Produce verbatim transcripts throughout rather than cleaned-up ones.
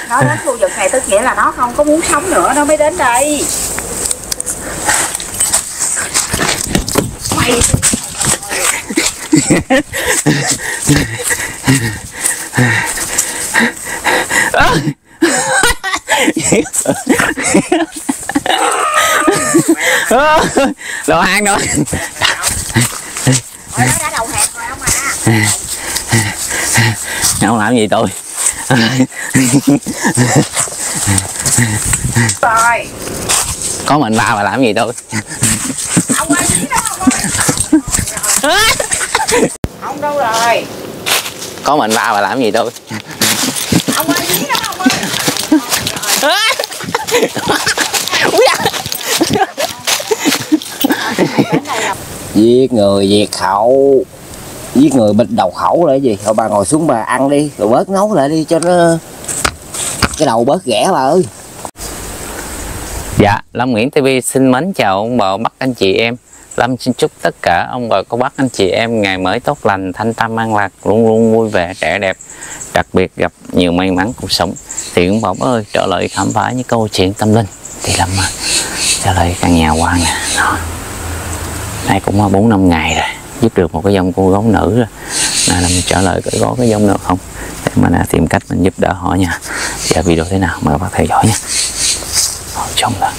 Nó đến khu vực này tức nghĩa là nó không có muốn sống nữa, nó mới đến đây. Mày đồ ăn đâu. nó đã đầu hẹp rồi ông à. Không làm gì tôi. Rồi. Có mình ba mà làm gì tôi. Ông ơi, đó ông ơi. Ông đâu rồi? Có mình ba mà làm gì tôi. Ông ơi, đó ông ơi. Giết người diệt khẩu, giết người bịt đầu khẩu là cái gì? Thôi bà ngồi xuống bà ăn đi, rồi bớt nấu lại đi cho nó cái đầu bớt ghẻ bà ơi. Dạ, Lâm Nguyễn ti vi xin mến chào ông bà bác anh chị em. Lâm xin chúc tất cả ông bà cô bác anh chị em ngày mới tốt lành, thanh tâm an lạc, luôn luôn vui vẻ, trẻ đẹp, đặc biệt gặp nhiều may mắn cuộc sống. Thì ông bà ơi, trở lại khám phá những câu chuyện tâm linh thì Lâm trở lại căn nhà hoa nè. Đó. Nay cũng bốn năm ngày rồi, giúp được một cái dòng cô gấu nữ rồi. Nên là mình trở lại có cái dòng nữa không để mà là tìm cách mình giúp đỡ họ nha. Giờ video thế nào mời các bạn theo dõi nha. Hồi trong đó.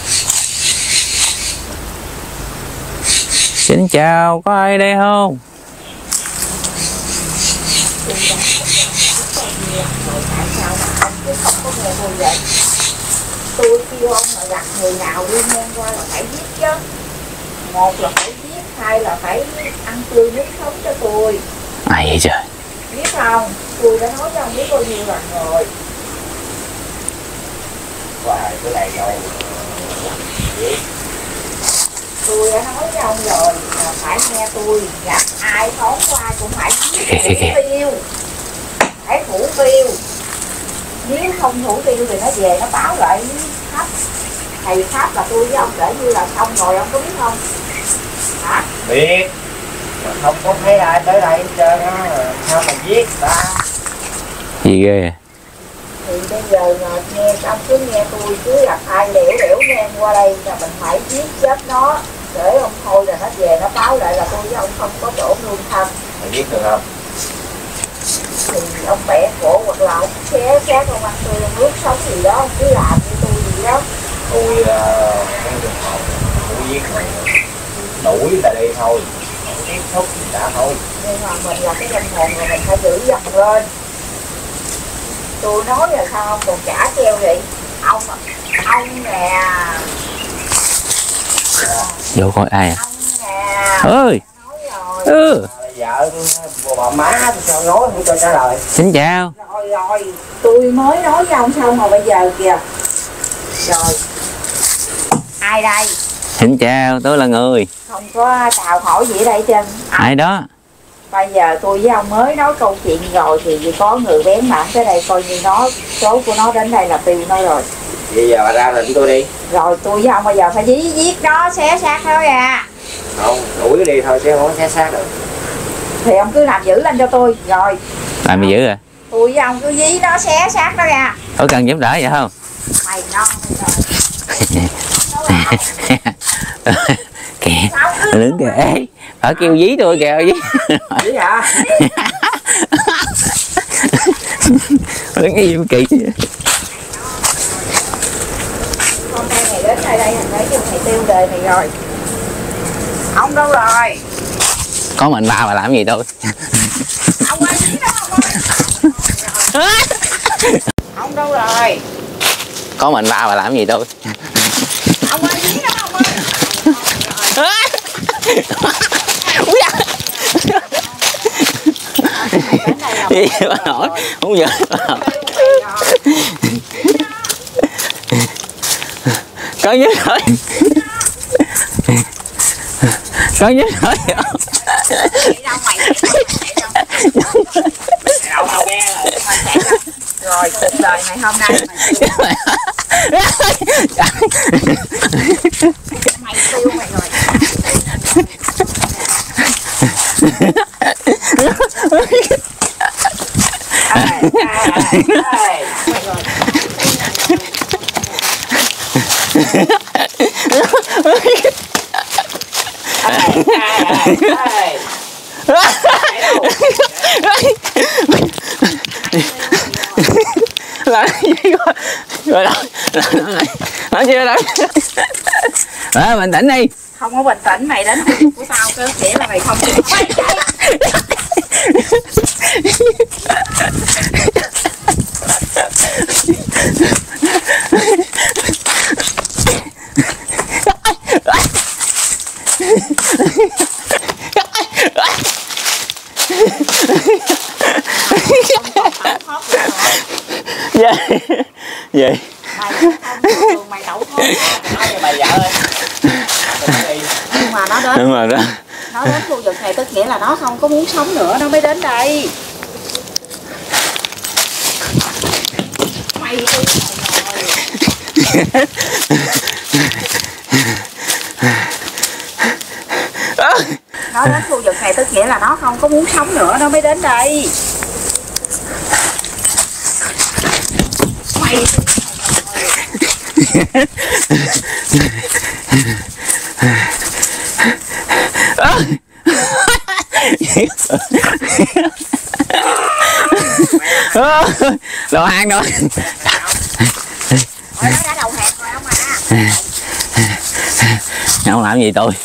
Xin chào, có ai đây không? Tôi kêu ông là gặp người nào đi ngang qua là phải giết chứ. Một là phải giết, hai là phải ăn tươi nước sống cho tôi. Ai vậy trời? Biết không? Tôi đã nói cho ông biết bao nhiêu lần rồi. Hoài cái này đâu. Tôi đã nói với ông rồi là phải nghe tôi, gặp ai thoáng qua cũng phải giết thủ tiêu. Phải thủ tiêu. Nếu không thủ tiêu thì nó về nó báo lại Pháp. Thầy Pháp là tôi với ông kể như là xong rồi, ông có biết không? Hả? Biết. Mà không có thấy ai tới đây cho nó sao mà giết ta. Gì ghê? Thì bây giờ nghe ông cứ nghe tôi, cứ gặp ai liễu liễu ngang qua đây là mình phải giết chết nó. Để ông thôi là nó về nó báo lại là tôi với ông không có chỗ nương thân. Mày giết được không? Thì ông bẻ cổ hoặc là ông xé xác ông ăn tươi ông nước sống gì đó, ông cứ làm như tôi gì đó. Tôi không được hồn, tôi giết mày, đuổi người ta đi thôi, không tiếp xúc gì đã thôi. Nhưng mà mình là cái linh hồn rồi mình phải giữ dần lên. Tôi nói là sao ông còn trả treo vậy? Ông ông nè. Vô coi ai à? Ông nè. Ơi. Nói rồi. Ừ. Vợ bà má sao nói không cho trả lời. Xin chào. Rồi rồi, tôi mới nói với ông xong mà bây giờ kìa. Rồi. Ai đây? Xin chào, tôi là người. Không có chào hỏi gì ở đây trên. Ai đó? Bây giờ tôi với ông mới nói câu chuyện rồi thì có người bén mảng tới đây coi như nó số của nó đến đây là tiêu nó rồi. Bây giờ bà ra lệnh tôi đi. Rồi tôi với ông bây giờ phải giết giết nó, xé xác nó ra. Không, đuổi đi thôi chứ không có xé xác được. Thì ông cứ làm giữ lên cho tôi. Rồi. Làm gì dữ rồi? Tôi với ông cứ dí nó, xé xác nó ra. Có cần giúp đỡ vậy không? Mày non rồi. Kìa, lớn kìa. Ê, phải kêu dí tôi kìa, dí. Dí hả? Lớn cái gì mà kỳ vậy? Hôm nay mày đến đây đây thằng thấy cho mày tiêu đời mày rồi. Ông đâu rồi? Có mình ba mà làm gì tôi. Ông ơi, dí đó ông ơi. Ông đâu rồi? Có mình ba mà làm gì tôi. Ông ơi, dí đó ông ơi. Gì mà nổi, không giỡn. Con nhớ rồi. Con nhớ rồi. Rồi cuộc đời mày hôm nay mày mày tiêu mày rồi. À, à, à, mày rồi. Làm gì rồi rồi đó nói chưa đó à, bình tĩnh đi. Không có bình tĩnh, mày đánh của tao cơ, nghĩa là mày không dạ vậy mày đậu thôi nói cho bà vợ ơi. nhưng mà nó đến đúng rồi đó, nó đến khu vực này tức nghĩa là nó không có muốn sống nữa, nó mới đến đây. Mày nó đến khu vực này tức nghĩa là nó không có muốn sống nữa, nó mới đến đây. Mày đồ hàng rồi. nó đã đầu hẹp rồi không à. Không làm gì tôi.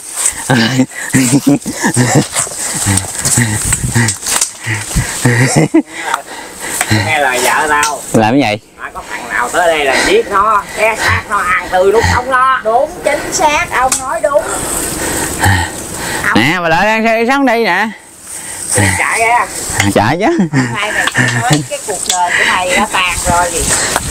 Nghe lời vợ tao. Làm cái gì? À, có thằng nào tới đây là giết nó, xe xác nó ăn từ lúc sống nó. Đúng, chính xác, ông nói đúng. Nè bà Lợi đang sống đây nè. Chạy ra. Chạy chứ. Hôm nay mày nói cái cuộc đời của mày đã tàn rồi gì.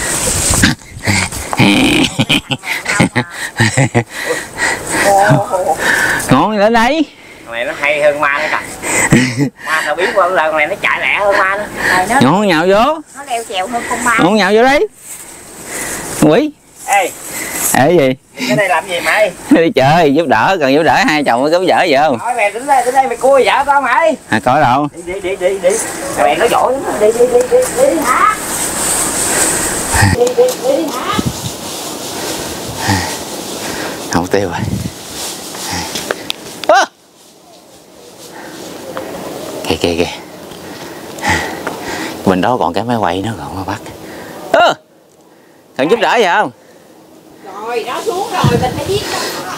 Ngon lên đây. Thằng này nó hay hơn ma nữa kìa. Ma tao biết qua lần này nó chạy lẹ hơn ma nữa. Nó, Ngon nhào vô. nó leo trèo hơn con ma. Ngon nhào vô đấy. Quỷ. Ê, Ê cái gì? cái đây làm gì mày? Đi chơi giúp đỡ, cần giúp đỡ hai chồng mới giúp đỡ vậy không? Nói mày đến đây, đến đây mày cua vợ tao mày. À, có đâu. Đi đi đi đi đi. Mày nói giỏi lắm. Đi đi đi đi đi đi hả? Đi đi đi đi hả? Không tiêu rồi. À. Kìa kìa kìa. Bên đó còn cái máy quay nó còn nó bắt. Ơ. Cần giúp đỡ gì không? Rồi, nó xuống rồi, mình phải giết nó.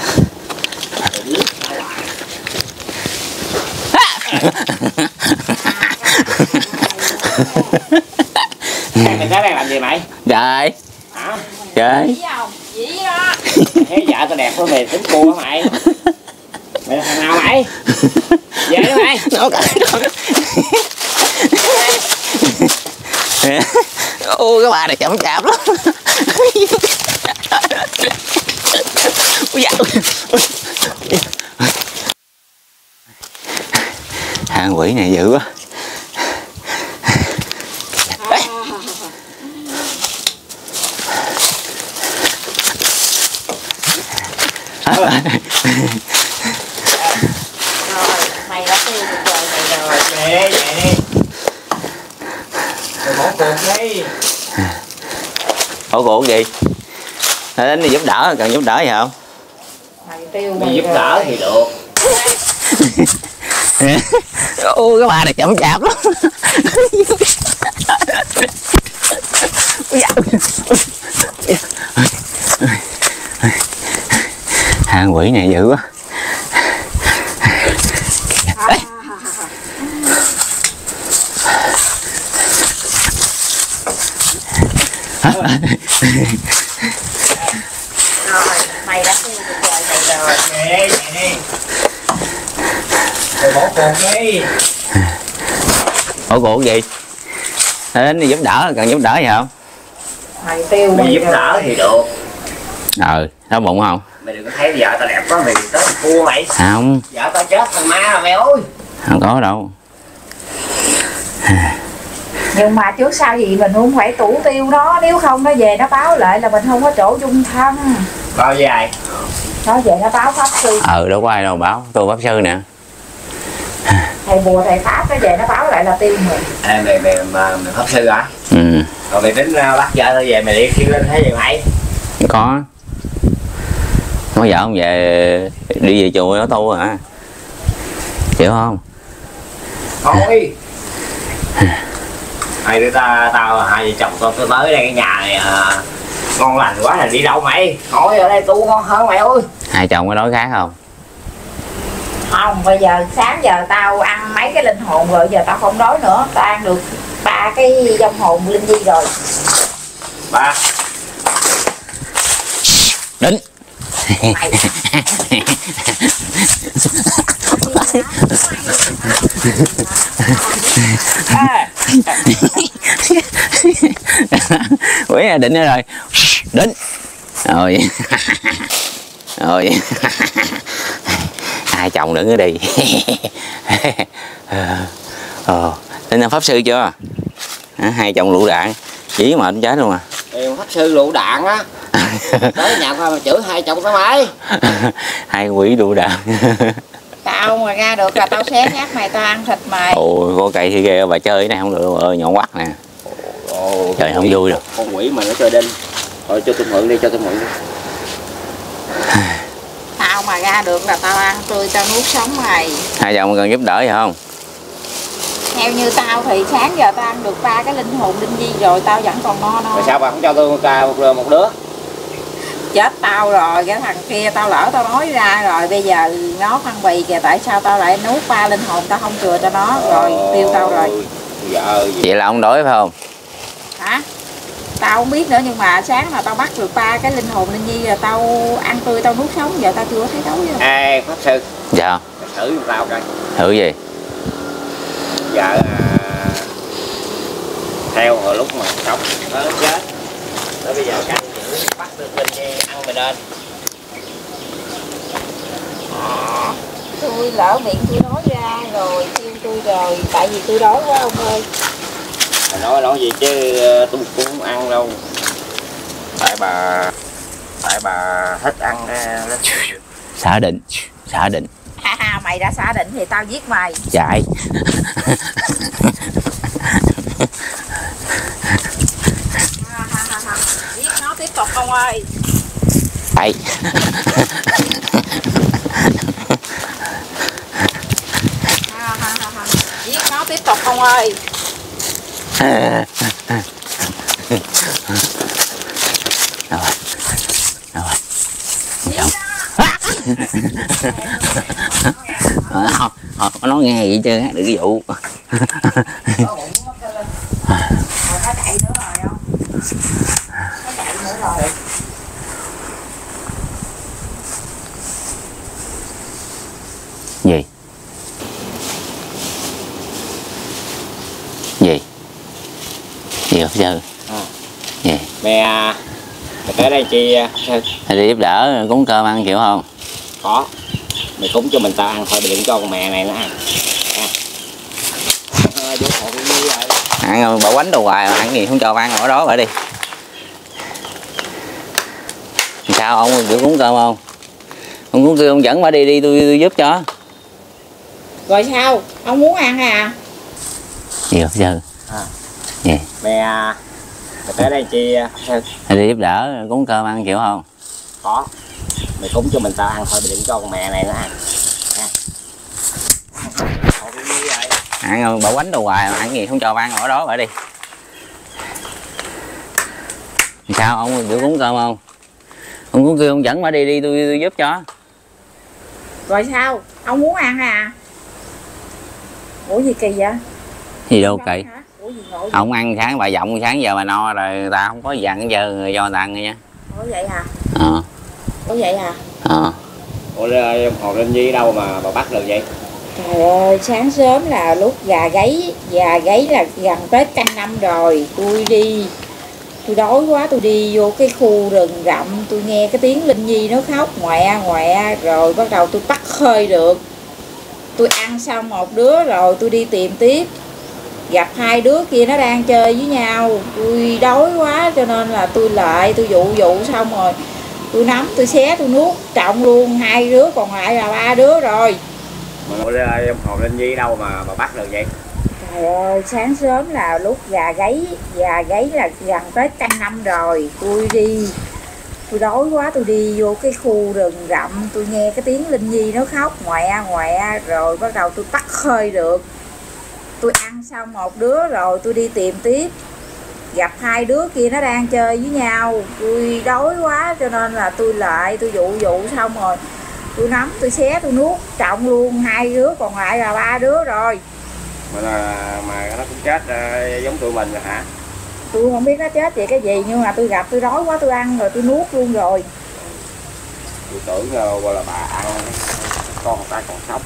Mày tới đây làm gì mày? Trời. Hả? Trời. Dĩ không? Dĩ đó. Thấy vợ tao đẹp quá mày tính cua hả mày? Mày là thằng nào mày? Về đó mày. Nó cãi ô cái bà này chậm chạp lắm. Ôi dạ. Hàng quỷ này dữ quá. Rồi, mày đã tiêu được rồi mày rồi. Về về đi. Mày bỏ cuộc đi. Ủa cuộc gì? Đến đi giúp đỡ, cần giúp đỡ gì không? Mày tiêu Mày mày giúp đỡ thì được. Ô cái bà này chậm chạp lắm. Hàng quỷ này dữ quá. Rồi, mày đã tiêu được rồi mày rồi. Về về đi. Mày bỏ cuộc đi. Ủa cuộc gì? Đến đi giúp đỡ, cần giúp đỡ gì không? Mày tiêu Mày mày giúp đỡ thì được. Ờ, đau bụng không? Mày đừng có thấy vợ tao đẹp quá mày tới cua mày. Không, Vợ tao chết thằng ma rồi mày ơi. không có đâu. Nhưng mà trước sau gì mình không phải thủ tiêu nó, nếu không nó về nó báo lại là mình không có chỗ chung thân. Bao dài? Nó về nó báo pháp sư. Ờ, đâu có ai đâu báo, tôi pháp sư nè. Thầy bùa thầy pháp nó về nó báo lại là tiêu mình. Ê mày mày mà mày pháp sư hả? Ừ, Rồi mày tính uh, bắt vợ tao về mày liệt kêu lên thấy gì mày? có. Có vợ không về đi về chùa nó tu hả? Chịu không? Thôi hai đứa ta tao hai vợ chồng tao tới đây cái nhà này à, ngon lành quá là đi đâu mày? Thôi ở đây tu ngon hơn mày ơi. Hai chồng có nói khác không? Không, bây giờ sáng giờ tao ăn mấy cái linh hồn rồi, giờ tao không đói nữa. Tao ăn được ba cái vong hồn linh di rồi. Ba Đến. Quỷ à, định rồi. Đến. Rồi. Rồi. Hai chồng đừng có đi. Ờ, tin là pháp sư chưa? Hai chồng lựu đạn. Chỉ mà chết luôn à. Em pháp sư lựu đạn á. Tới nhà khoa mà chửi hai chồng tao mày. Hai quỷ lựu đạn. Tao mà ra được là tao xé nhát mày, tao ăn thịt mày. Ôi có cây thì ghê, bà chơi cái này không được ơi, nhỏ quắc nè. Ồ, trời không vui được. Con quỷ mà nó chơi đinh. Thôi cho tôi mượn đi, cho tôi mượn đi. Tao mà ra được là tao ăn tươi, tao nuốt sống mày. Hai chồng cần giúp đỡ gì không? Theo như tao thì sáng giờ tao ăn được ba cái linh hồn linh di rồi, tao vẫn còn no no. Rồi sao bà không cho tôi một, một đứa? Chết tao rồi, cái thằng kia tao lỡ tao nói ra rồi, bây giờ nó phân bì kìa, tại sao tao lại nuốt ba linh hồn, tao không chừa cho nó rồi, tiêu tao rồi. Dạ, vậy là ông đói phải không? Hả? Tao không biết nữa, nhưng mà sáng mà tao bắt được ba cái linh hồn linh di rồi, tao ăn tươi tao nuốt sống, giờ tao chưa thấy đói rồi. Ê pháp sư. Dạ. Thử giùm tao coi. Thử gì? Dạ à, theo hồi lúc mà sống nó chết, nó bây giờ canh giữ bắt được linh di ăn mình lên. À, tôi lỡ miệng tôi nói ra rồi, kêu tôi rồi, tại vì tôi đói quá ông ơi. Nói nói gì chứ tôi cũng không ăn đâu. Tại bà tại bà thích ăn đó. Xả định, xả định. Ha ha, mày đã xả định thì tao giết mày. Chạy. Ha, ha, ha, ha. Giết nó tiếp tục ông ơi. Chạy. Ha, ha, ha, ha. Giết nó tiếp tục ông ơi. Rồi. Rồi. Chồng. Không, không, nó nghe vậy chứ, đừng cái vụ. Nó chạy nữa rồi không? Nó chạy nữa rồi. Gì? Gì? Gì không sư? À. Gì? Mẹ mày tới đây chi sư? Mày đi giúp đỡ cúng cơm ăn chịu không? Có. Mày cúng cho mình tao ăn thôi, mày đừng cho con mẹ này nó ăn. À, vô hộ đi rồi. Ăn bỏ bánh đồ hoài mà ăn gì không cho ăn ở đó vậy đi. Sao ông chịu cúng cơm không? Ông cúng cơm ông dẫn bà đi đi tôi, tôi giúp cho. Rồi sao? Ông muốn ăn à? Gì không sư? À. Gì? Mẹ mày tới đây chi sư? Mày đi giúp đỡ cúng cơm ăn chịu không? Có. Mày cúng cho mình tao ăn thôi, mày đừng cho con mẹ này nó ăn. Ăn bỏ bánh đồ hoài mà ăn gì không cho ăn ở đó vậy đi. Sao ông chịu cúng cơm không? Ông cúng cơm ông dẫn bà đi đi tôi, tôi giúp cho. Rồi sao? Ông muốn ăn à? Ủa gì kỳ vậy? Gì đâu kỳ. Ủa gì ngộ vậy? Ông ăn sáng bà giọng sáng giờ bà no rồi ta không có dặn giờ cho người ta ăn nha. Ủa vậy hả? Ờ. Ủa vậy hả? Ờ. Ủa Hồ Linh Nhi đâu mà bà bắt được vậy? Trời ơi, sáng sớm là lúc gà gáy, gà gáy là gần Tết canh năm rồi, tôi đi, tôi đói quá, tôi đi vô cái khu rừng rậm, tôi nghe cái tiếng Linh Nhi nó khóc ngoẹ ngoẹ, rồi bắt đầu tôi bắt khơi được, tôi ăn xong một đứa rồi tôi đi tìm tiếp, gặp hai đứa kia nó đang chơi với nhau, tôi đói quá cho nên là tôi lại, tôi dụ dụ xong rồi, tôi nắm, tôi xé, tôi nuốt trọng luôn, hai đứa còn lại là ba đứa rồi. Ủa Hồ Linh Nhi đâu mà bà bắt được vậy? Trời ơi, sáng sớm là lúc gà gáy, gà gáy là gần Tết canh năm rồi, tôi đi, Tôi đói quá, tôi đi vô cái khu rừng rậm, tôi nghe cái tiếng Linh Nhi nó khóc ngoẹ ngoẹ, rồi bắt đầu tôi tắt hơi được. Tôi ăn xong một đứa rồi tôi đi tìm tiếp, gặp hai đứa kia nó đang chơi với nhau. Tôi đói quá cho nên là tôi lại tôi dụ dụ xong rồi tôi nắm, tôi xé, tôi nuốt trọng luôn. Hai đứa còn lại là ba đứa rồi. Mà là mà nó cũng chết uh, giống tụi mình rồi hả? Tôi không biết nó chết vậy cái gì, nhưng mà tôi gặp tôi đói quá tôi ăn rồi tôi nuốt luôn rồi. Tôi tưởng uh, gọi là bà ăn con người ta còn sống.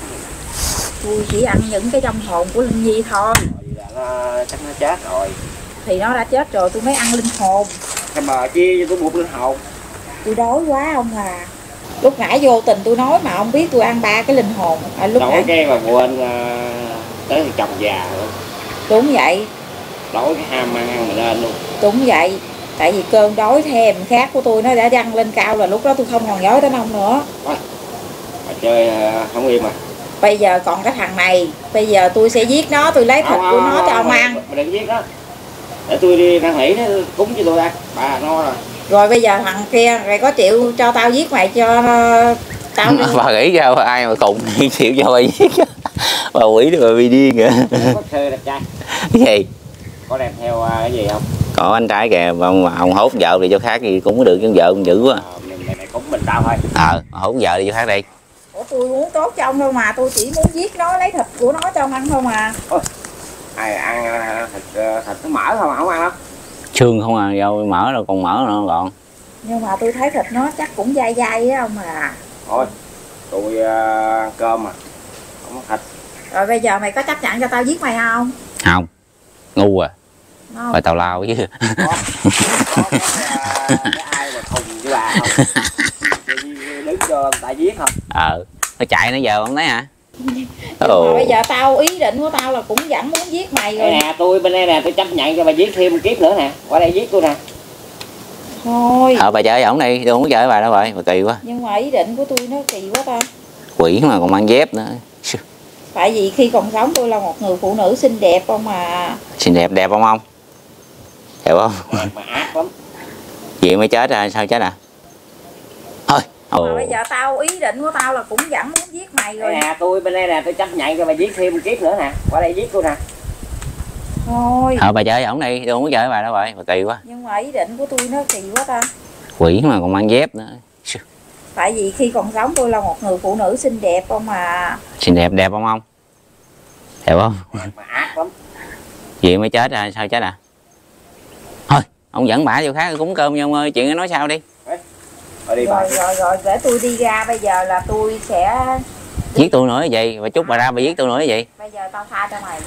Tôi chỉ ăn những cái trong hồn của Linh Nhi thôi. Vậy là nó chắc nó chết rồi. Thì nó đã chết rồi tôi mới ăn linh hồn. Cái mà chia cho tôi một linh hồn. Tôi đói quá ông à. Lúc nãy vô tình tôi nói mà ông biết tôi ăn ba cái linh hồn à, lúc đói nãy cái mà quên uh, tới thì chồng già luôn. Đúng vậy. Đói cái ham ăn ăn mà lên luôn. Đúng vậy. Tại vì cơn đói thèm khát của tôi nó đã dâng lên cao là lúc đó tôi không còn nhớ đến ông nữa. Thôi, mà chơi uh, không im mà. Bây giờ còn cái thằng này, bây giờ tôi sẽ giết nó, tôi lấy thịt không, của nó cho ông ăn. Mà đừng giết nó. Để tôi đi năn nỉ nó cúng cho tôi ăn. Bà no rồi. Rồi bây giờ thằng kia rồi có chịu cho tao giết mày cho tao đi. Bà nghĩ ra ai mà khùng chịu cho bà giết. Bà quỷ đó bà bị điên kìa. Có thơ đẹp trai. Cái gì? Có đem theo uh, cái gì không? Có anh trai kìa, mà ông hốt vợ thì cho khác gì cũng có được, chứ vợ cũng dữ quá. Ờ, mày, mày cúng mình tao thôi. Ờ, hốt vợ thì cho khác đi. Ủa tôi muốn tốt cho ông đâu mà, tôi chỉ muốn giết nó lấy thịt của nó cho ông ăn thôi mà. Ôi, ai ăn uh, thịt, uh, thịt nó mỡ không, không ăn đâu. Xương không à, đâu mỡ đâu, còn mỡ nữa còn. Nhưng mà tôi thấy thịt nó chắc cũng dai dai á ông à. Thôi, tôi uh, ăn cơm mà, không có thịt. Rồi bây giờ mày có chấp nhận cho tao giết mày không? Không, ngu à. Không. Rồi tào lao chứ. Có, có cái, uh, cái ai mà thùng với bà không? Đứng cho người ta giết không? Ờ, nó chạy nãy giờ không thấy hả? Nhưng mà bây giờ tao ý định của tao là cũng vẫn muốn giết mày rồi. Đây nè, tôi bên đây nè, tôi chấp nhận cho bà giết thêm một kiếp nữa nè. Qua đây giết tôi nè. Thôi. Ờ, bà chơi ổng đi, tôi không có chơi với bà đâu rồi, bà kỳ quá. Nhưng mà ý định của tôi nó kỳ quá ta. Quỷ mà còn mang dép nữa. Tại vì khi còn sống tôi là một người phụ nữ xinh đẹp không mà. Xinh đẹp, đẹp không ông? Đẹp không? Đẹp mà ác lắm. Vậy mới chết à, sao chết à? Thôi. Mà bây giờ tao ý định của tao là cũng vẫn muốn giết mày rồi. Đây nè, tôi bên đây nè, tôi chấp nhận cho bà giết thêm một kiếp nữa nè. Qua đây giết tôi nè. Thôi. Ờ, bà chơi với ổng đi, tôi không có chơi với bà đâu rồi, bà kỳ quá. Nhưng mà ý định của tôi nó kỳ quá ta. Quỷ mà còn mang dép nữa. Tại vì khi còn sống tôi là một người phụ nữ xinh đẹp không mà. Xinh đẹp, đẹp không ông? Đẹp không? Đẹp mà ác lắm. Vậy mới chết à, sao chết à? Thôi, ông dẫn bả vô khác cúng cơm nha ông ơi, chuyện nói sao đi. Rồi đi rồi, rồi rồi để tôi đi ra, bây giờ là tôi sẽ giết tôi nữa cái gì? Bà chúc bà ra bà giết tôi nữa cái gì? Bây giờ tao tha cho mày.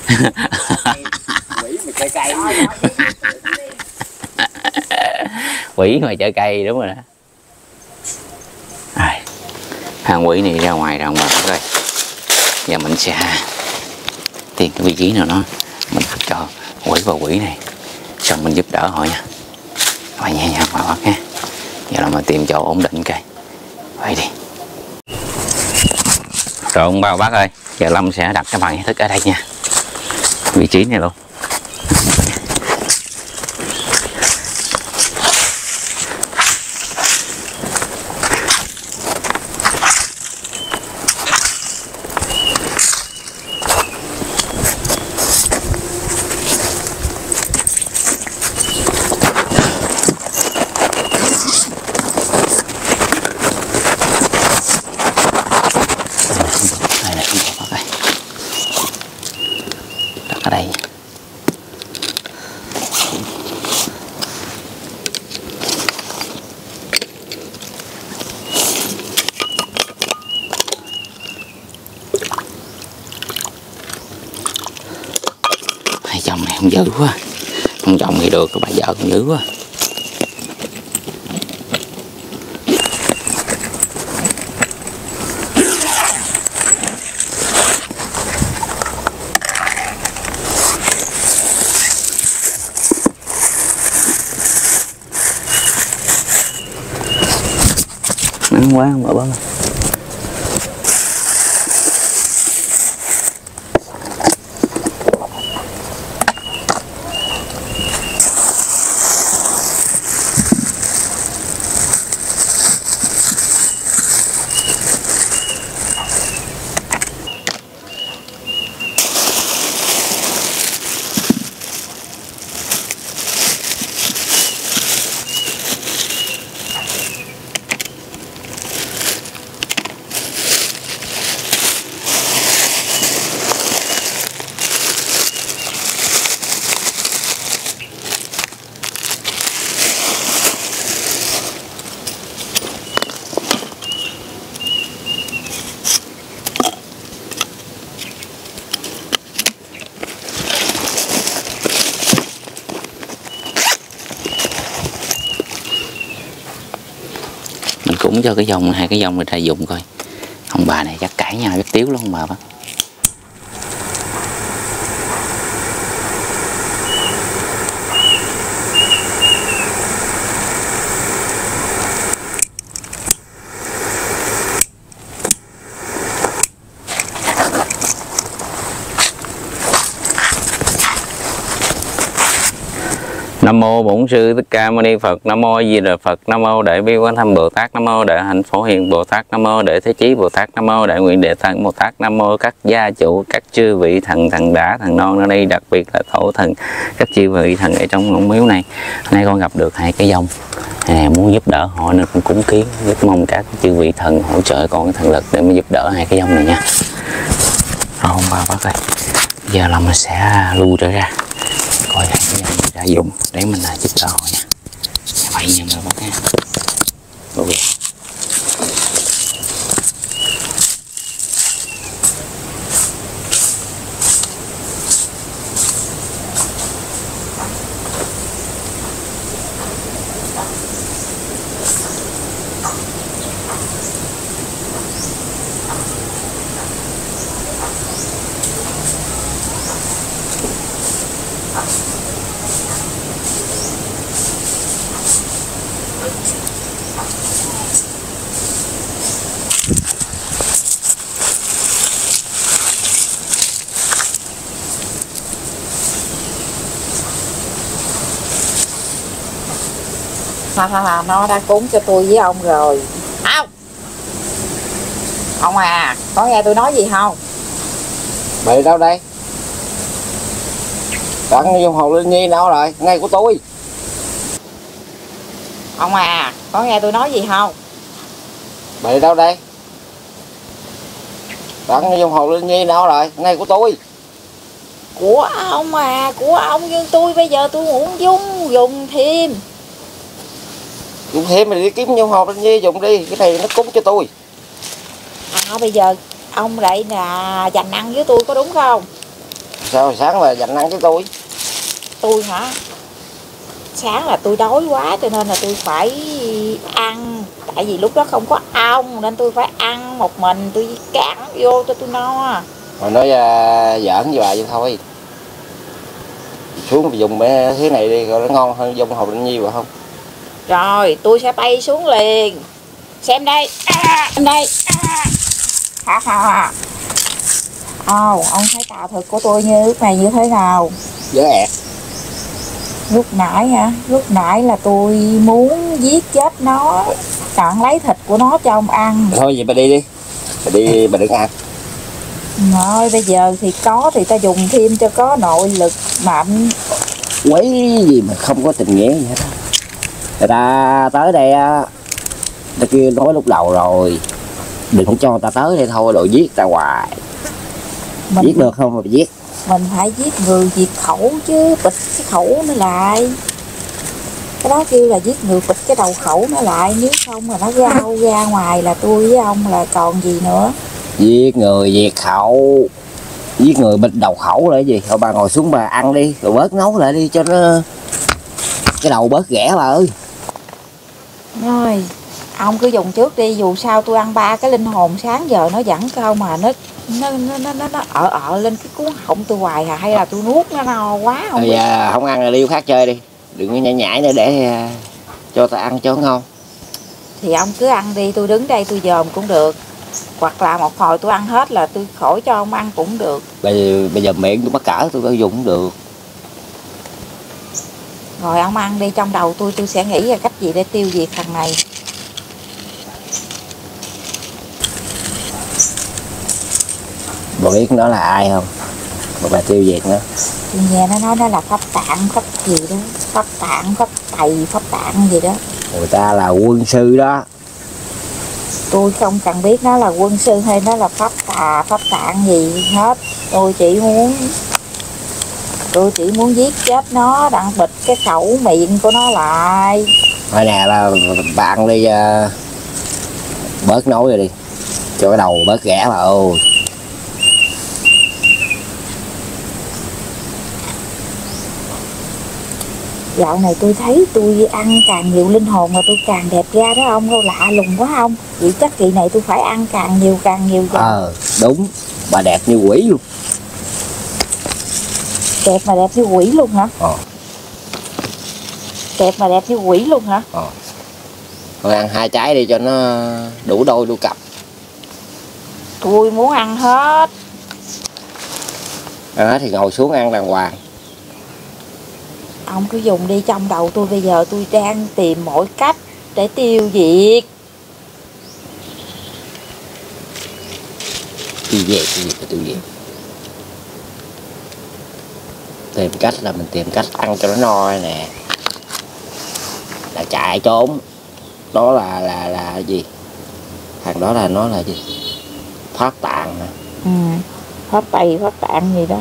Quỷ mày chơi cây. Rồi, rồi, đi, đi, đi, đi. Quỷ mà chơi cây đúng rồi đó. Rồi, thằng quỷ này ra ngoài ra ngoài rồi. Giờ mình sẽ tìm cái vị trí nào đó mình thích cho quỷ và quỷ này, xong mình giúp đỡ họ nha. Các bạn nhẹ nhàng mà bắt nha. Giờ là mà tìm chỗ ổn định coi. Vậy đi. Rồi ông bao bác ơi, giờ Lâm sẽ đặt cái bàn thức ở đây nha. Vị trí này luôn. Chồng này không dữ quá, không chồng thì được, bà vợ cũng dữ quá. Nắng quá không bà bác. cúng cho cái dòng hai cái dòng người ta dùng coi. Ông bà này chắc cãi nhau rất tiếu lắm ông bà bác. Nam mô Bổn Sư Thích Ca Mâu Ni Phật. Nam mô A Di Đà Phật. Nam mô Đại Bi Quán Thâm Bồ Tát. Nam mô Đại Hạnh Phổ Hiền Bồ Tát. Nam mô Đại Thế Chí Bồ Tát. Nam mô Đại Nguyện Đệ Thần Bồ Tát. Nam mô các gia chủ, các chư vị thần, thần đã, thần non ở đây, đặc biệt là thổ thần, các chư vị thần ở trong ngọn miếu này. Hôm nay con gặp được hai cái dòng à, muốn giúp đỡ họ nên con cúng kiến, rất mong các chư vị thần hỗ trợ con cái thần lực để mà giúp đỡ hai cái dòng này nha. Rồi ông bà bác ơi, giờ là mình sẽ lưu trở ra coi hai cái dòng ra dùng để mình giúp đỡ họ nha. Vậy nha bà bác nha. Okay. Ha ha ha, nó đã cúng cho tôi với ông rồi. Không. Ông à, có nghe tôi nói gì không? Mày đâu đây? Đặng Dung Hồn Linh Nhi nào rồi? Ngay của tôi. Ông à, có nghe tôi nói gì không? Mày đâu đây? Đặng Dung Hồn Linh Nhi nào rồi? Ngay của tôi. Của ông à, của ông, nhưng tôi bây giờ tôi muốn dung dùng thêm. Dùng thêm mày đi kiếm Dung Hồn Linh Nhi dùng đi, cái này nó cúng cho tôi. À bây giờ ông lại là dành ăn với tôi có đúng không? Sao sáng là dành ăn với tôi? Tôi hả? Sáng là tôi đói quá cho nên là tôi phải ăn. Tại vì lúc đó không có ong nên tôi phải ăn một mình, tôi cắn vô cho tôi no. Rồi nói uh, giỡn với bà vậy thôi. Xuống dùng cái thế này đi, rồi nó ngon hơn Dung Hồn Linh Nhi phải không? Rồi tôi sẽ bay xuống liền. Xem đây, à, xem đây. À. Ha ha. Ồ, ông thấy tà thực của tôi như lúc này như thế nào? Dễ ẹt. Lúc nãy hả? Lúc nãy là tôi muốn giết chết nó, chọn lấy thịt của nó cho ông ăn. Thôi vậy bà đi đi. Bà đi bà đừng ăn. Thôi bây giờ thì có thì ta dùng thêm cho có nội lực mạnh. Quấy gì mà không có tình nghĩa gì hết. Người ta tới đây á, ta kia nói lúc đầu rồi, đừng có cho người ta tới đây thôi, rồi giết ta hoài. Mình giết được không mà giết? Mình phải giết người diệt khẩu chứ, bịt cái khẩu nó lại. Cái đó kêu là giết người bịt cái đầu khẩu nó lại, nếu không mà nó rao ra ngoài là tôi với ông là còn gì nữa. Giết người diệt khẩu, giết người bịt đầu khẩu là cái gì? Thôi bà ngồi xuống bà ăn đi, rồi bớt nấu lại đi cho nó cái đầu bớt ghẻ bà ơi. Rồi, ông cứ dùng trước đi, dù sao tôi ăn ba cái linh hồn sáng giờ nó vẫn cao mà nó nó nó nó nó, nó ở ở lên cái cuốn họng tôi hoài à, hay là tôi nuốt nó no quá không? Bây giờ không ăn rồi đi khác chơi đi, đừng có nhảy nhảy nữa để uh, cho ta ăn cho ngon. Thì ông cứ ăn đi, tôi đứng đây tôi dòm cũng được, hoặc là một hồi tôi ăn hết là tôi khỏi cho ông ăn cũng được. Bây giờ, bây giờ miệng tôi mắc cỡ tôi phải dùng cũng được. Rồi ông ăn đi, trong đầu tôi tôi sẽ nghĩ ra cách gì để tiêu diệt thằng này. Bà biết nó là ai không? Mà bà tiêu diệt nó. Tôi nghe nó nói nó là pháp tạng, pháp gì đó, pháp tạng, pháp tày, pháp tạng gì đó. Người ta là quân sư đó. Tôi không cần biết nó là quân sư hay nó là pháp tà, pháp tạng gì hết. Tôi chỉ muốn Tôi chỉ muốn giết chết nó, đặng bịt cái khẩu miệng của nó lại. Thôi nè là bà ăn đi, uh, bớt nấu rồi đi, cho cái đầu bớt ghẻ bà ơi. Dạo này tôi thấy tôi ăn càng nhiều linh hồn mà tôi càng đẹp ra đó ông, đâu lạ lùng quá không? Vậy chắc kỳ này tôi phải ăn càng nhiều càng nhiều rồi. Ờ đúng, bà đẹp như quỷ luôn. Đẹp mà đẹp như quỷ luôn hả? Ờ. Đẹp mà đẹp như quỷ luôn hả? Ờ. Thôi ăn hai trái đi cho nó đủ đôi đủ cặp. Tôi muốn ăn hết. Đó thì ngồi xuống ăn đàng hoàng. Ông cứ dùng đi, trong đầu tôi bây giờ tôi đang tìm mọi cách để tiêu diệt. Tiêu diệt, tiêu diệt, tiêu diệt. Tìm cách là mình tìm cách ăn cho nó no nè. Là chạy trốn. Đó là là là gì? Thằng đó là nó là gì? Phát tạng hả? Ừ, phát tay phát tạng gì đó.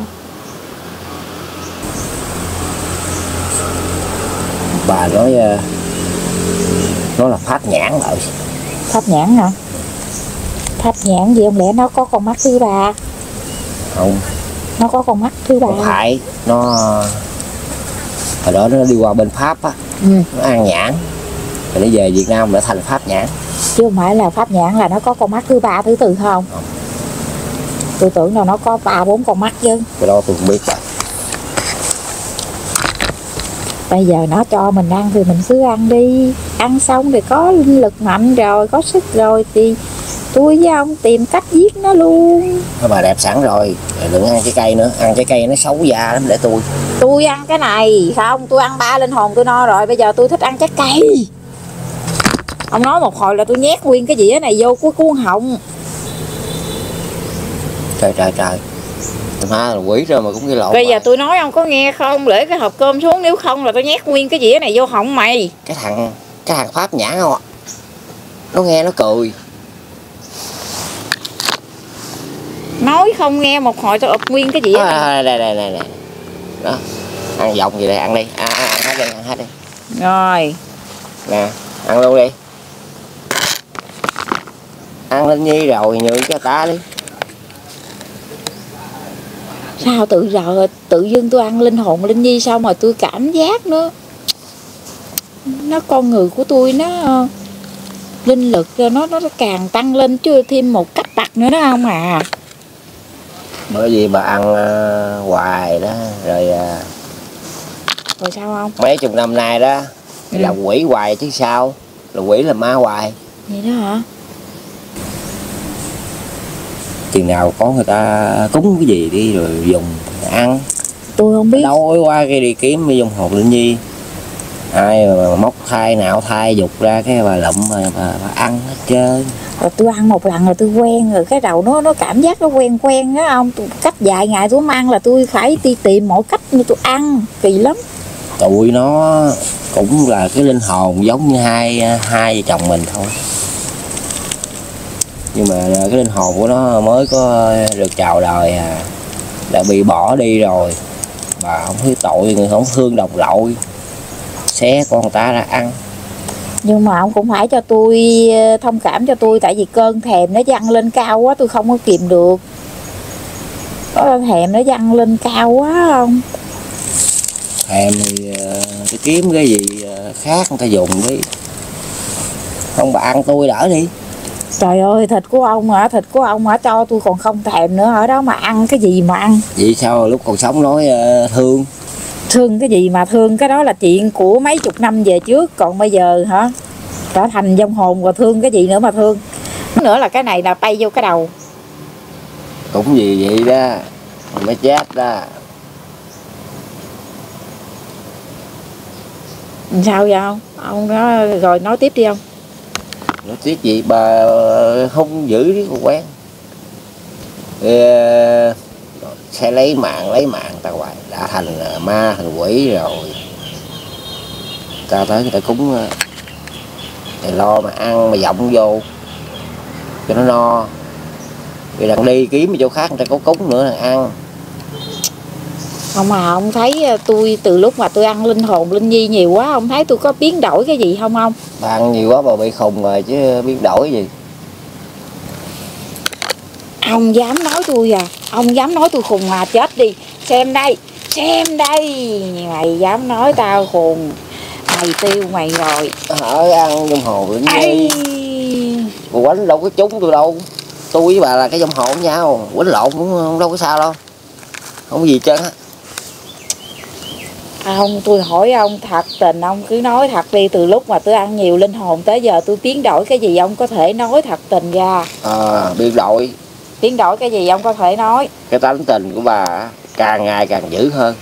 Bà nói nó là phát nhãn lại. Pháp nhãn hả? Pháp nhãn gì không lẽ nó có con mắt thứ ba? Không. Nó có con mắt thứ ba. Không phải. Nó hồi đó nó đi qua bên Pháp á. Ừ. Nó ăn nhãn. Rồi nó về Việt Nam đã thành pháp nhãn. Chứ không phải là pháp nhãn là nó có con mắt thứ ba thứ tư không? Không. Tôi tưởng là nó có ba bốn con mắt chứ. Cái đó tôi không biết rồi. Bây giờ nó cho mình ăn thì mình cứ ăn đi. Ăn xong thì có lực mạnh rồi, có sức rồi thì tôi với ông tìm cách giết nó luôn. Thôi bà đẹp sẵn rồi, đừng ăn trái cây nữa. Ăn trái cây nó xấu da lắm để tôi. Tôi ăn cái này, không, tôi ăn ba linh hồn tôi no rồi. Bây giờ tôi thích ăn trái cây. Ông nói một hồi là tôi nhét nguyên cái dĩa này vô của cuốn họng. Trời trời trời. Má là quỷ rồi mà cũng cái lộn. Bây giờ tôi nói ông có nghe không? Để cái hộp cơm xuống, nếu không là tôi nhét nguyên cái dĩa này vô họng mày. Cái thằng Cái thằng pháp nhãn không ạ? Nó nghe nó cười. Nói không nghe một hồi tôi ụp nguyên cái dĩa này. À, đây đây đây đây. Đó. Ăn vòng gì đây, ăn đi. À, à, ăn hết đi, ăn hết đi. Rồi. Nè, ăn luôn đi. Ăn lên Nhi rồi nhường cho ta đi. Sao tự giờ tự dưng tôi ăn linh hồn Linh Nhi xong rồi tôi cảm giác nó nó con người của tôi nó linh lực nó nó càng tăng lên chứ thêm một cách tặc nữa đó không à. Bởi vì bà ăn uh, hoài đó rồi uh, rồi sao không? Mấy chục năm nay đó Ừ. là quỷ hoài chứ sao, là quỷ là ma hoài. Vậy đó hả? Chừng nào có người ta cúng cái gì đi rồi dùng ăn. Tôi không biết. Đâu có qua cái đi kiếm đi dùng hồn Linh Nhi. Ai mà móc thai nào thai dục ra cái bà lụm mà bà, bà ăn hết trơn. Rồi tôi ăn một lần rồi tôi quen rồi, cái đầu nó nó cảm giác nó quen quen đó không. Tôi, cách vài ngày tôi không ăn là tôi phải đi tìm mọi cách như tôi ăn, kỳ lắm. Tụi nó cũng là cái linh hồn giống như hai hai vợ chồng mình thôi, nhưng mà cái linh hồn của nó mới có được chào đời à, đã bị bỏ đi rồi. Bà không thấy tội người không thương đồng lội, xé con ta ra ăn. Nhưng mà ông cũng phải cho tôi thông cảm cho tôi, tại vì cơn thèm nó dâng lên cao quá, tôi không có kìm được. Có thèm nó dâng lên cao quá không? Thèm thì tôi kiếm cái gì khác người ta dùng đi, không bà ăn tôi đỡ đi. Trời ơi, thịt của ông hả, thịt của ông hả, cho tôi còn không thèm nữa, ở đó mà ăn cái gì mà ăn. Vậy sao lúc còn sống nói uh, thương? Thương cái gì mà thương, cái đó là chuyện của mấy chục năm về trước, còn bây giờ hả, trở thành vong hồn rồi thương cái gì nữa mà thương. Nữa là cái này là tay vô cái đầu. Cũng gì vậy đó, mới chết đó. Sao vậy không? Ông đó rồi nói tiếp đi không? Nói tiếp gì bà không giữ cái con quen. Thì, sẽ lấy mạng lấy mạng ta hoài, đã thành ma thành quỷ rồi. Ta tới người ta cúng thì lo mà ăn mà vọng vô cho nó no, rồi đặng đi kiếm chỗ khác người ta có cúng nữa là ăn. Không mà ông thấy tôi từ lúc mà tôi ăn linh hồn Linh Nhi nhiều quá, ông thấy tôi có biến đổi cái gì không không? Bà ăn nhiều quá bà bị khùng rồi chứ biến đổi gì. Ông dám nói tôi à? Ông dám nói tôi khùng à? Chết đi. Xem đây, Xem đây, mày dám nói tao khùng, mày tiêu mày rồi. Hỏi ăn dông hồn Linh Nhi. Cô quánh đâu có trúng tôi đâu. Tôi với bà là cái dông hồn với nhau, quánh lộn cũng đâu có sao đâu, không có gì trơn á. Ông, tôi hỏi ông thật tình, ông cứ nói thật đi. Từ lúc mà tôi ăn nhiều linh hồn tới giờ tôi biến đổi cái gì, ông có thể nói thật tình ra. À, biến đổi. Biến đổi cái gì ông có thể nói. Cái tánh tình của bà càng ngày càng dữ hơn.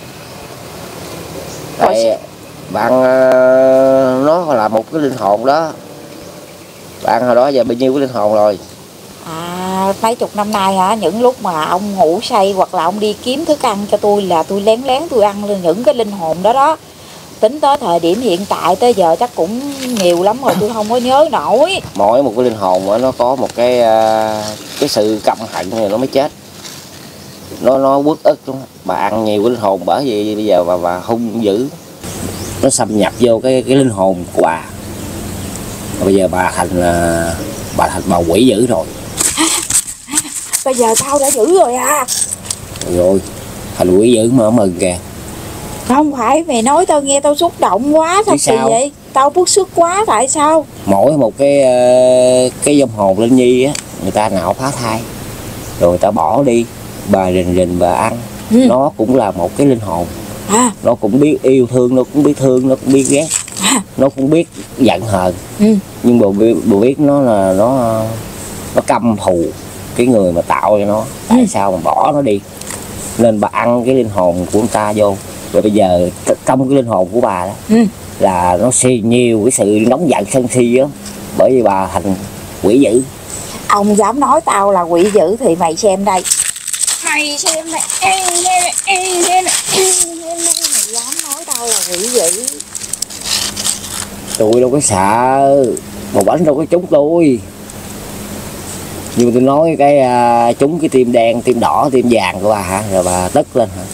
Tại bạn uh, nó là một cái linh hồn đó. Bạn hồi đó giờ bao nhiêu cái linh hồn rồi? À, mấy chục năm nay hả? Những lúc mà ông ngủ say hoặc là ông đi kiếm thức ăn cho tôi là tôi lén lén tôi ăn lên những cái linh hồn đó đó. Tính tới thời điểm hiện tại tới giờ chắc cũng nhiều lắm rồi, tôi không có nhớ nổi. Mỗi một cái linh hồn đó, nó có một cái uh, cái sự căm hận rồi nó mới chết. Nó nó uất ức luôn. Bà ăn nhiều cái linh hồn bởi vì bây giờ bà, bà hung dữ. Nó xâm nhập vô cái cái linh hồn của bà. Bây giờ bà thành uh, bà thành bà quỷ dữ rồi. Bây giờ tao đã dữ rồi à? Rồi, thành quỷ dữ mà mừng kìa. Không phải, mày nói tao nghe tao xúc động quá. Sao kỳ vậy? Tao bức xúc quá, tại sao? Mỗi một cái uh, cái vong hồn Linh Nhi á, người ta nạo phá thai rồi người ta bỏ đi, bà rình rình bà ăn. Ừ. Nó cũng là một cái linh hồn. À. Nó cũng biết yêu thương, nó cũng biết thương, nó cũng biết ghét. À. Nó cũng biết giận hờn. Ừ. Nhưng bà, bà biết nó là nó nó căm thù cái người mà tạo cho nó. Tại ừ. sao mà bỏ nó đi. Nên bà ăn cái linh hồn của người ta vô. Rồi bây giờ trong cái linh hồn của bà đó, ừ. là nó xì nhiều cái sự nóng giận sân si đó. Bởi vì bà thành quỷ dữ. Ông dám nói tao là quỷ dữ thì mày xem đây. Mày xem này. Ê, ê, ê, ê, mày dám nói tao là quỷ dữ. Tôi đâu có sợ. Mà bánh đâu có trúng tôi. Nhưng mà tôi nói cái uh, trúng cái tim đen, tim đỏ, tim vàng của bà hả? Rồi bà tức lên hả?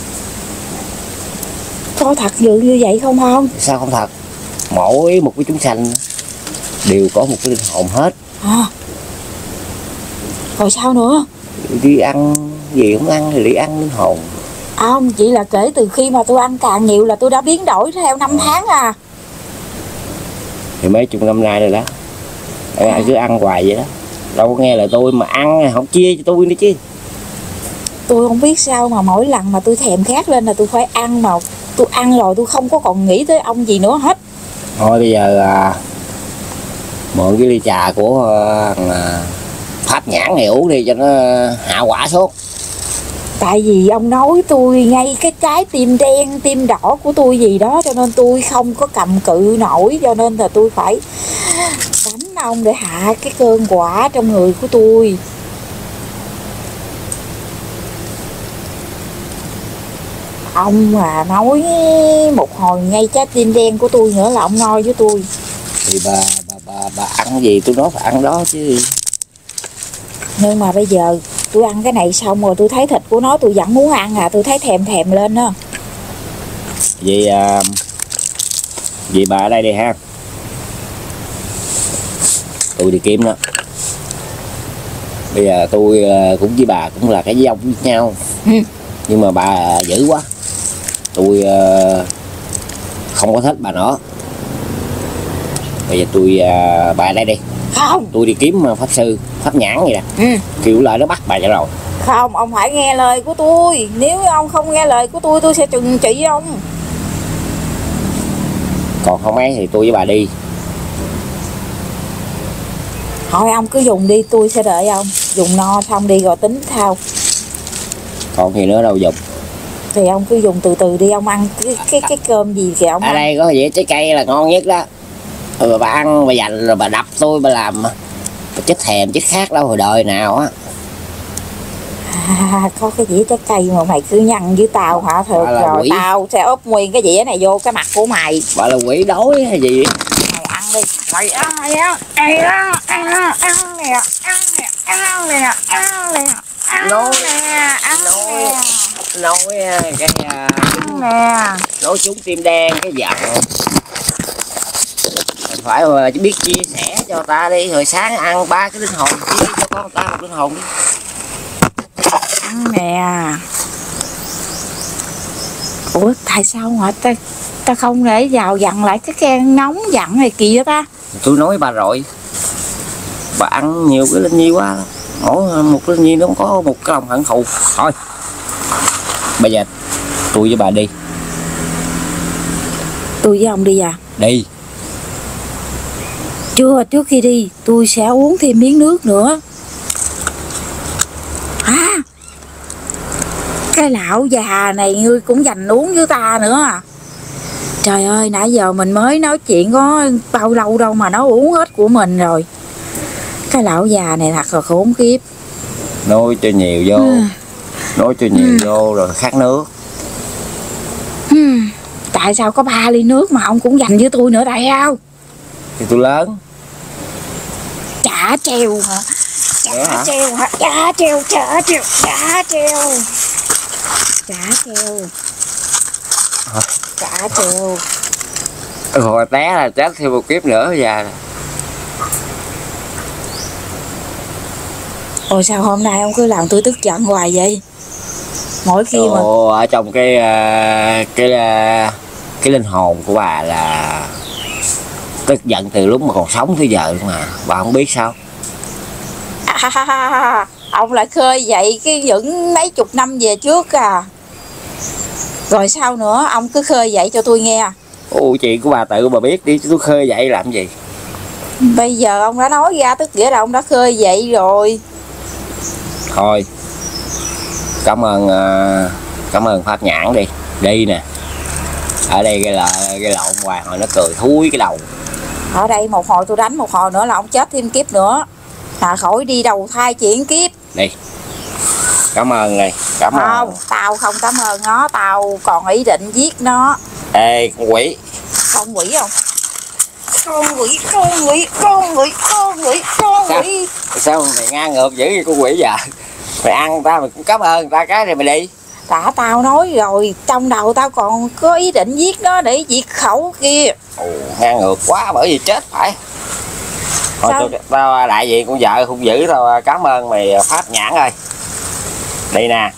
Có thật dữ như vậy không không? Sao không thật? Mỗi một cái chúng sanh đều có một cái linh hồn hết. À. Rồi sao nữa? Đi ăn gì không ăn thì đi ăn linh hồn. À, không, chỉ là kể từ khi mà tôi ăn càng nhiều là tôi đã biến đổi theo năm tháng à. Thì mấy chục năm nay rồi đó. À. Ai cứ ăn hoài vậy đó. Đâu có nghe lời tôi mà ăn không chia cho tôi nữa chứ. Tôi không biết sao mà mỗi lần mà tôi thèm khát lên là tôi phải ăn, mà tôi ăn rồi tôi không có còn nghĩ tới ông gì nữa hết. Thôi bây giờ à, mượn cái ly trà của à, Pháp Nhãn này uống đi cho nó hạ quả xuống. Tại vì ông nói tôi ngay cái trái tim đen, tim đỏ của tôi gì đó, cho nên tôi không có cầm cự nổi, cho nên là tôi phải đánh ông để hạ cái cơn quả trong người của tôi. Ông mà nói một hồi ngay trái tim đen của tôi nữa là ông nói với tôi. Thì bà bà bà, bà ăn gì tôi nói phải ăn đó chứ. Nhưng mà bây giờ tôi ăn cái này xong rồi tôi thấy thịt của nó tôi vẫn muốn ăn à, tôi thấy thèm thèm lên đó. Vậy à, vậy bà ở đây đi ha. Tôi đi kiếm nó. Bây giờ tôi cũng với bà cũng là cái dông với nhau. Ừ. Nhưng mà bà dữ quá. Tôi uh, không có thích bà nữa. Bây giờ tôi uh, bà ở đây đi. Không. Tôi đi kiếm pháp sư Pháp Nhãn vậy nè. Ừ. Kêu lại nó bắt bà cho rồi. Không, ông phải nghe lời của tôi. Nếu ông không nghe lời của tôi tôi sẽ trừng trị ông. Còn không ấy thì tôi với bà đi. Thôi ông cứ dùng đi, tôi sẽ đợi ông. Dùng no xong đi rồi tính sao. Còn gì nữa đâu dùng. Thì ông cứ dùng từ từ đi, ông ăn cái cái, cái cơm gì kìa ông ở ăn. Đây có gì trái cây là ngon nhất đó. Rồi bà ăn bà dành rồi bà đập tôi bà làm bà chết thèm chết khác đâu hồi đời nào á. À, có cái dĩa trái cây mà mày cứ nhăn với tao hả? Thôi rồi quỷ. Tao sẽ ốp nguyên cái dĩa này vô cái mặt của mày. Bà là quỷ đói hay gì? Mày ăn đi. Mày ăn đi á. Ăn nè, ăn nè, ăn nè, ăn nè, ăn nè. Nói nói nói cái ăn nè. Nói chúng tim đen cái giận. Phải mà biết chia sẻ cho ta đi, rồi sáng ăn ba cái linh hồn chia cho con ta một linh hồn đi. Ăn nè. Ủa tại sao mà ta ta không để vào dặn lại cái can nóng dặn này kỳ vậy ta? Tôi nói bà rồi, bà ăn nhiều cái linh nhi quá, mỗi một linh nhi nó có một cái lòng hận thù. Thôi bây giờ tôi với bà đi. Tôi với ông đi à? Đi. Chưa, trước khi đi tôi sẽ uống thêm miếng nước nữa. À, cái lão già này ngươi cũng dành uống với ta nữa à? Trời ơi, nãy giờ mình mới nói chuyện có bao lâu đâu mà nó uống hết của mình rồi. Cái lão già này thật là khốn kiếp. Nói cho nhiều vô, ừ. nói cho nhiều ừ. vô rồi khát nước. Ừ. Tại sao có ba ly nước mà ông cũng dành với tôi nữa tại sao? Thì tôi lớn. Chả treo hả? Chả treo hả? Chả treo, chả treo, chả treo. Chả treo. Chả treo. Rồi té là chết thêm một kiếp nữa già. Ôi sao hôm nay ông cứ làm tôi tức giận hoài vậy? Mỗi khi mà Ồ, ở trong cái cái cái linh hồn của bà là tức giận từ lúc mà còn sống tới giờ luôn mà bà không biết sao? À, ông lại khơi dậy cái những mấy chục năm về trước à? Rồi sao nữa? Ông cứ khơi dậy cho tôi nghe. Ồ, chuyện của bà tự bà biết đi chứ tôi khơi dậy làm gì? Bây giờ ông đã nói ra tức nghĩa là ông đã khơi dậy rồi. Thôi cảm ơn cảm ơn Pháp Nhãn đi đi nè. Ở đây cái là cái lộn hoàng hồi nó cười thui cái đầu. Ở đây một hồi tôi đánh một hồi nữa là ông chết thêm kiếp nữa. À, khỏi đi đầu thai chuyển kiếp. Đi. Cảm ơn này. Cảm không, ơn. Tao không cảm ơn nó. Tao còn ý định giết nó. Ê con quỷ. Con quỷ không? Con quỷ, con quỷ, con quỷ, con quỷ, con quỷ. Sao, sao mày ngang ngược dữ vậy con quỷ giờ? Mày ăn người ta mày cũng cảm ơn người ta cái này mày đi. Đã tao nói rồi, trong đầu tao còn có ý định giết nó để diệt khẩu kia. Ồ, ngang ngược quá bởi vì chết phải. Thôi tôi, tao đại diện con vợ hung dữ tao cảm ơn mày Pháp Nhãn ơi. Đi nè.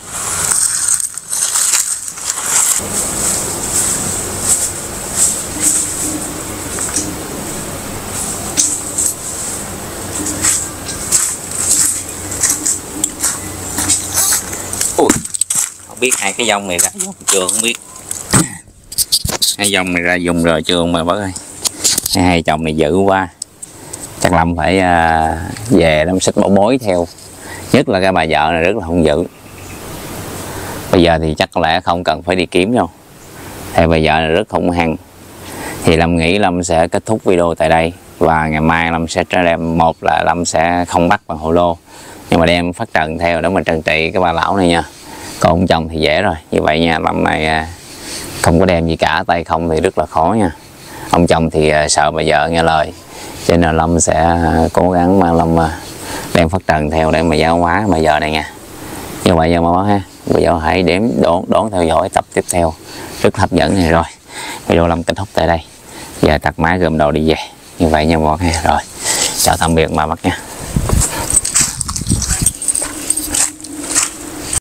Ui, không biết hai cái dông này ra dùng chưa không biết. Hai dông này ra dùng rồi chưa mà bác ơi. Hai, hai chồng này dữ quá. Chắc Lâm phải uh, về Lâm xích bảo bối theo. Nhất là cái bà vợ này rất là hung dữ. Bây giờ thì chắc có lẽ không cần phải đi kiếm đâu. Thì bà vợ này rất hung hăng. Thì Lâm nghĩ Lâm sẽ kết thúc video tại đây. Và ngày mai Lâm sẽ đem, một là Lâm sẽ không bắt bằng hồ lô, nhưng mà đem phát trần theo để mà trừng trị cái bà lão này nha. Còn ông chồng thì dễ rồi. Như vậy nha, Lâm này không có đem gì cả, tay không thì rất là khó nha. Ông chồng thì sợ bà vợ nghe lời, cho nên Lâm sẽ cố gắng mà Lâm đem phát trần theo để mà giáo hóa bà vợ này nha. Như vậy nha mọi bác ha. Bây giờ hãy đếm đón, đón theo dõi tập tiếp theo rất hấp dẫn này. Rồi video Lâm kết thúc tại đây. Giờ tắt máy gom đồ đi về. Như vậy nha mọi bác ha. Rồi chào tạm biệt mọi bác nha.